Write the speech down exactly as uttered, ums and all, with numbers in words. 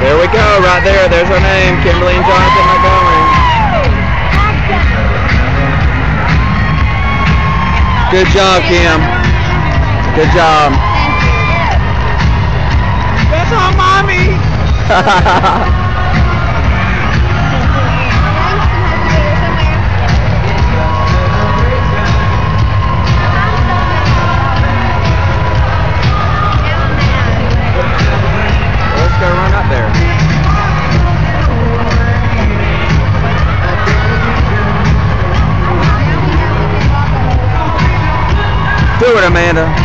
There we go, right there. There's our name, Kimberly and Jonathan Montgomery. Good job, Kim. Good job. That's our mommy. Let's go run up there. Do it, Amanda.